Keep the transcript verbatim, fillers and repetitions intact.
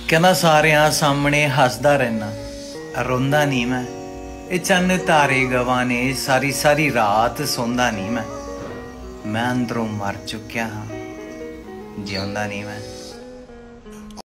कहना सारियां सामने हसदा रहना, रोंदा नहीं मैं। ये चन्न तारे गवाने सारी सारी रात सोंदा नहीं मैं। मैं अंदरों मर चुक्या हाँ, जिउंदा नहीं मैं।